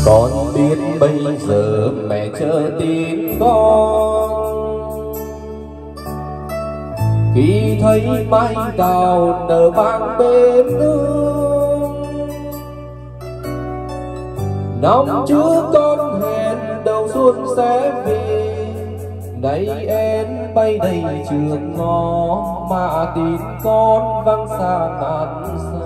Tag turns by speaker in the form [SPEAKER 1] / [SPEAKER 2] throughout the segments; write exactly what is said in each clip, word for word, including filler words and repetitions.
[SPEAKER 1] Con biết bây giờ mẹ chờ tin con, khi thấy mai đào nở vàng bên nương. Năm trước con hẹn đầu xuân sẽ về, nay em bay đầy trường ngõ mà tin con vắng xa ngàn xa.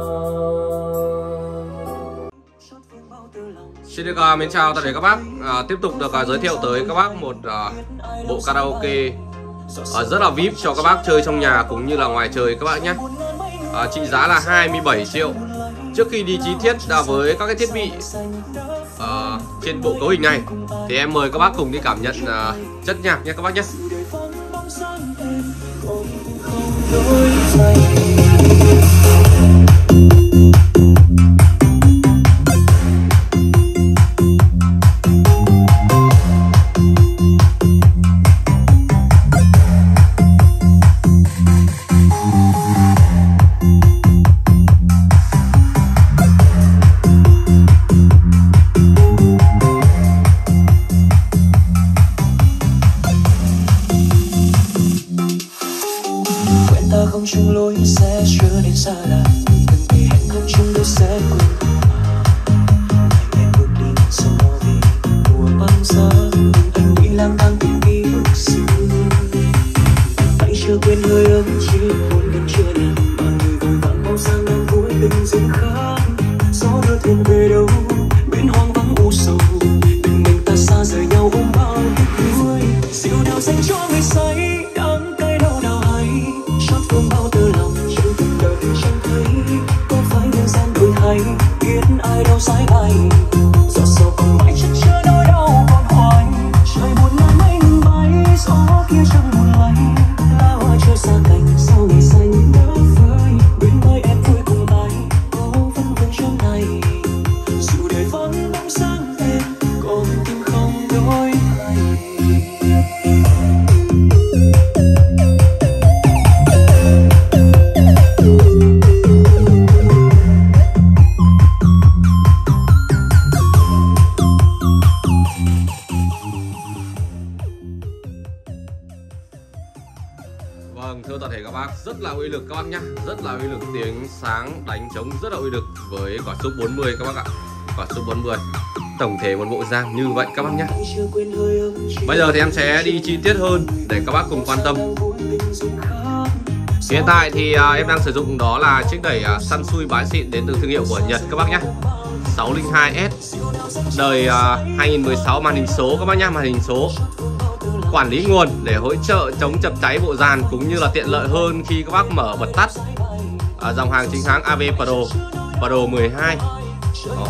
[SPEAKER 2] Xin được uh, mến chào tất cả các bác. À, tiếp tục được uh, giới thiệu tới các bác một uh, bộ karaoke uh, rất là vê i pê cho các bác chơi trong nhà cũng như là ngoài trời các bác nhé. Uh, trị giá là hai mươi bảy triệu. Trước khi đi chi tiết là với các cái thiết bị uh, trên bộ cấu hình này thì em mời các bác cùng đi cảm nhận uh, chất nhạc nhé các bác nhé.
[SPEAKER 3] Không chung lối sẽ trở nên xa lạ, từng ngày hẹn không chung đôi sẽ quên. Ngày em bước đi gió về mùa băng giá, anh đi lang thang tìm ký ức xưa. Anh chưa quên hơi ấm chỉ buồn gần chưa nhà, mà người vội vã mau sang em vui tình duyên khác. Gió đưa thuyền về đâu biển hoang vắng u sầu, đừng mình ta xa rời nhau ôm bao tiếc nuối. Dịu đào dành cho người say đắng cay đau nào hay chót phương bao tơ lòng chưa từng đời chẳng thấy. Có phải nhân gian đổi hay biết ai đâu sai ai, giọt sầu còn mãi chất chứa nỗi đau còn hoài. Trời buồn ngàn mây ngừng bay, gió kia chẳng buồn lay, lá hoa chưa xa cành sau ngày xanh nhớ vơi. Bên nơi em vui cùng ai có vẫn vương trong này, dù đời vẫn bóng sáng em còn tim không đổi thay.
[SPEAKER 2] Vâng, thưa toàn thể các bác, rất là uy lực các bác nhé, rất là uy lực, tiếng sáng đánh trống rất là uy lực với quả súp bốn mươi các bác ạ. Quả súp bốn mươi tổng thể một bộ dáng như vậy các bác nhé. Bây giờ thì em sẽ đi chi tiết hơn để các bác cùng quan tâm. Hiện tại thì uh, em đang sử dụng đó là chiếc đẩy uh, Sansui bái xịn đến từ thương hiệu của Nhật các bác nhé, sáu không hai S đời uh, hai nghìn mười sáu, màn hình số các bác nhé, màn hình số. Quản lý nguồn để hỗ trợ chống chập cháy bộ dàn cũng như là tiện lợi hơn khi các bác mở bật tắt. À, dòng hàng chính hãng a vê Pro Pro mười hai. Đó.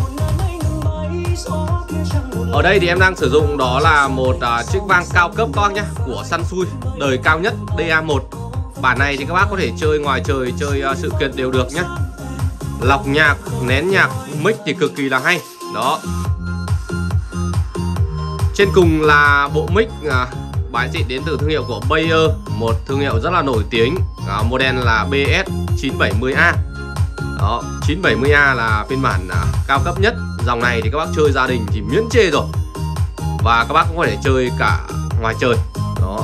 [SPEAKER 2] Ở đây thì em đang sử dụng đó là một uh, chiếc vang cao cấp các bác nhé, của Sansui đời cao nhất D A một. Bản này thì các bác có thể chơi ngoài trời, chơi uh, sự kiện đều được nhé. Lọc nhạc, nén nhạc, mic thì cực kỳ là hay. Đó. Trên cùng là bộ mic uh, bái xịn đến từ thương hiệu của Bayer, một thương hiệu rất là nổi tiếng. uh, Model là B S chín bảy mươi A. Đó, chín bảy mươi A là phiên bản uh, cao cấp nhất. Dòng này thì các bác chơi gia đình thì miễn chê rồi, và các bác cũng có thể chơi cả ngoài trời. Đó.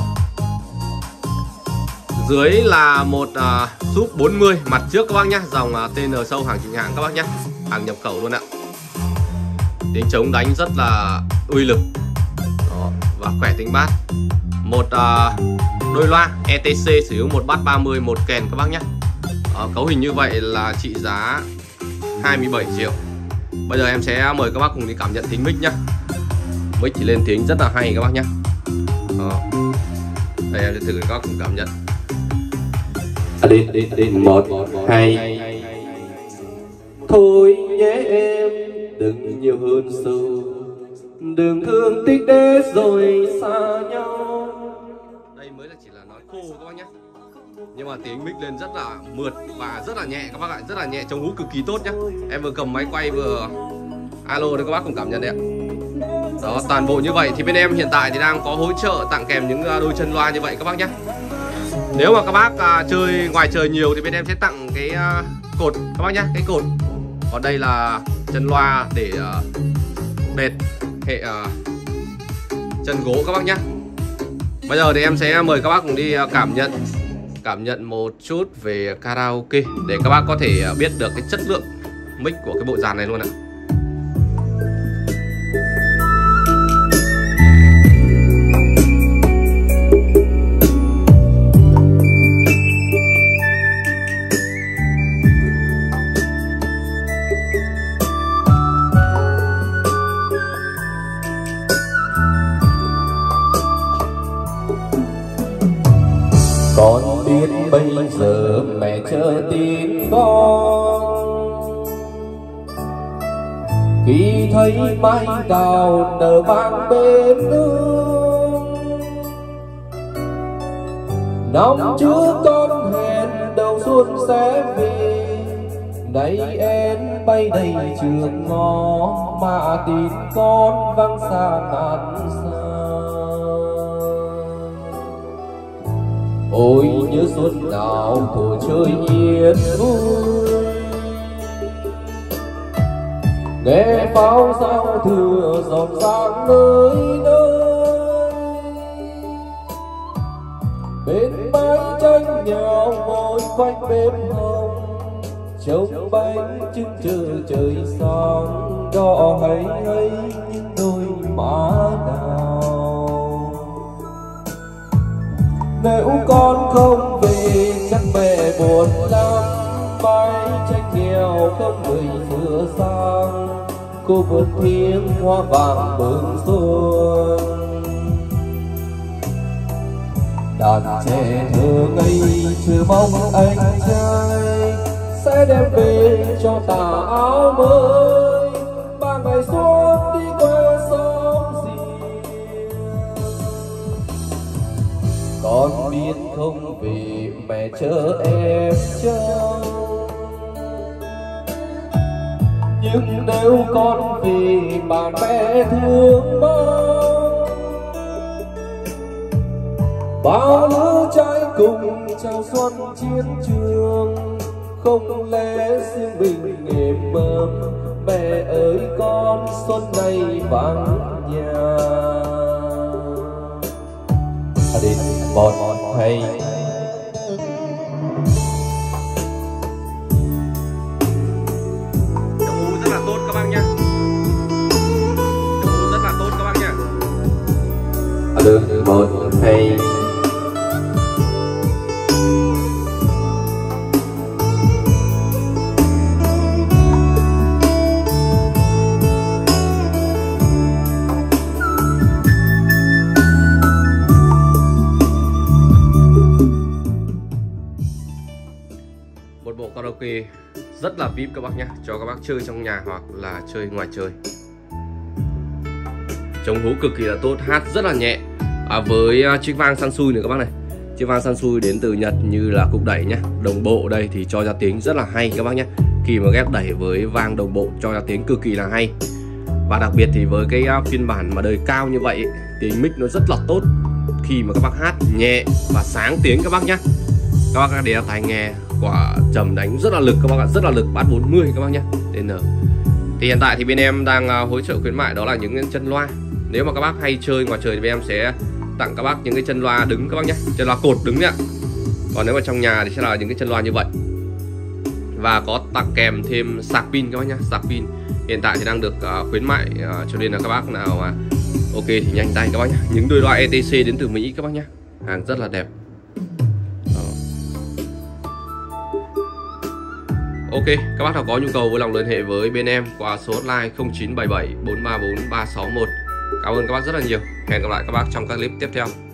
[SPEAKER 2] Dưới là một uh, súp bốn mươi mặt trước các bác nhé, dòng uh, tê en sâu hàng chính hãng các bác nhé, hàng nhập khẩu luôn ạ. Tiếng trống đánh rất là uy lực. Đó, và khỏe tính bát. Một uh, đôi loa E T C sử dụng một bát ba mươi, một kèn các bác nhé. uh, Cấu hình như vậy là trị giá hai mươi bảy triệu. Bây giờ em sẽ mời các bác cùng đi cảm nhận tiếng mic nhá. Mic thì lên tiếng rất là hay các bác nhé. Đó. Đây em sẽ thử các bác cùng cảm nhận.
[SPEAKER 1] Đi đi đi một hai. Thôi nhé em đừng nhiều hơn sâu, đừng thương tích để rồi xa nhau.
[SPEAKER 2] Đây mới là chỉ là nói khô các bác nhé, nhưng mà tiếng mic lên rất là mượt và rất là nhẹ các bác ạ, rất là nhẹ, chống hú cực kỳ tốt nhé. Em vừa cầm máy quay vừa alo để các bác cùng cảm nhận đấy ạ. Đó, toàn bộ như vậy thì bên em hiện tại thì đang có hỗ trợ tặng kèm những đôi chân loa như vậy các bác nhé. Nếu mà các bác à, chơi ngoài trời nhiều thì bên em sẽ tặng cái à, cột các bác nhé, cái cột. Còn đây là chân loa để uh, bệt hệ uh, chân gỗ các bác nhé. Bây giờ thì em sẽ mời các bác cùng đi cảm nhận cảm nhận một chút về karaoke để các bác có thể biết được cái chất lượng mic của cái bộ dàn này luôn ạ.
[SPEAKER 1] Con biết bây giờ mẹ chờ tin con, khi thấy mai đào nở vàng bên nương. Năm trước con hẹn đầu xuân sẽ về, nay em bay đầy trường ngõ mà tin con vắng xa ngàn xa. Ôi nhớ xuân nào thổ chơi yên vui, nghe pháo giao thừa rộn ràng nơi nơi. Bên bãi tranh nhau ngồi quanh bếp hồng, trông bánh trưng chờ trời sáng, đỏ hay hay những đôi má nào. Nếu con không về chắc mẹ buồn lắm, bãi tranh nghèo không người sửa sang, cô vườn thiêng hoa vàng mừng xuân. Đàn trẻ thơ ngây chờ mong anh trai sẽ đem về cho tà áo mới, ba ngày xuân đi qua xóm riêng. Con biết không về mẹ chờ em trông, nhưng nếu con về bà mẹ thương mong. Bao lứa trai cùng chào xuân chiến trường, không lẽ riêng mình êm ấm. Mẹ ơi con xuân này vắng nhà. À đi một hay
[SPEAKER 2] rất là tốt các bác nhé, rất là tốt các bác nhé.
[SPEAKER 1] À được một hay
[SPEAKER 2] một bộ karaoke rất là vip các bác nhé, cho các bác chơi trong nhà hoặc là chơi ngoài trời. Chống hú cực kỳ là tốt, hát rất là nhẹ. À, với uh, chiếc vang Sansui nữa các bác này, chiếc vang Sansui đến từ Nhật như là cục đẩy nhé. Đồng bộ đây thì cho ra tiếng rất là hay các bác nhé. Khi mà ghép đẩy với vang đồng bộ cho ra tiếng cực kỳ là hay. Và đặc biệt thì với cái uh, phiên bản mà đời cao như vậy, tiếng mic nó rất là tốt khi mà các bác hát nhẹ và sáng tiếng các bác nhé. Các bác để tai nghe quả trầm đánh rất là lực các bác ạ, rất là lực, bass bốn mươi các bác nhé. Nên thì hiện tại thì bên em đang uh, hỗ trợ khuyến mại đó là những chân loa. Nếu mà các bác hay chơi ngoài trời thì bên em sẽ tặng các bác những cái chân loa đứng các bác nhé, chân loa cột đứng nhá. Còn nếu mà trong nhà thì sẽ là những cái chân loa như vậy. Và có tặng kèm thêm sạc pin các bác nhé, sạc pin. Hiện tại thì đang được uh, khuyến mại uh, cho nên là các bác nào mà ok thì nhanh tay các bác nhé. Những đôi loa e tê xê đến từ Mỹ các bác nhé, hàng rất là đẹp. Ok, các bác nào có nhu cầu vui lòng liên hệ với bên em qua số hotline không chín bảy bảy bốn ba bốn ba sáu một. Cảm ơn các bác rất là nhiều. Hẹn gặp lại các bác trong các clip tiếp theo.